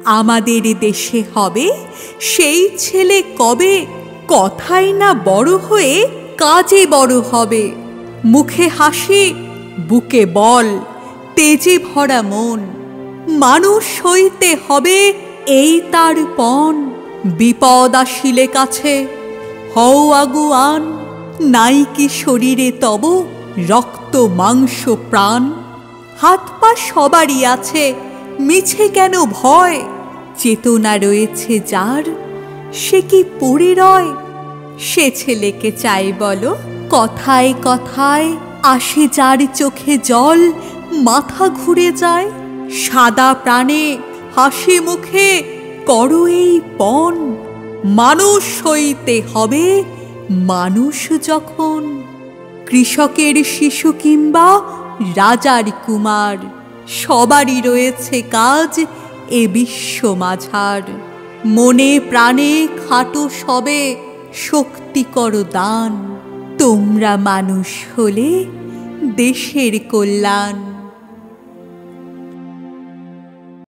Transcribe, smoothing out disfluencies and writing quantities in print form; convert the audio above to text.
আমাদের দেশে হবে সেই ছেলে কবে, কথাই না বড় হয়ে কাজে বড় হবে। মুখে হাসি, বুকে বল, তেজে ভরা মন, মানুষ হইতে হবে এই তার পণ। বিপদ আসিলে কাছে হও আগুয়ান, নাই কি শরীরে তব রক্ত মাংস প্রাণ। হাত পা সবারই আছে, মিছে কেন ভয়, চেতনা রয়েছে যার সে কি পড়ে রয়। সে ছেলেকে চাই বলো, কথায় কথায় আসে যার চোখে জল, মাথা ঘুরে যায়। সাদা প্রাণে হাসি মুখে করো এই পণ, মানুষ হইতে হবে মানুষ যখন। কৃষকের শিশু কিংবা রাজার কুমার, সবারই রয়েছে কাজ এ বিশ্ব মাঝার। মনে প্রাণে খাটো সবে শক্তি করো দান, তোমরা মানুষ হলে দেশের কল্যাণ।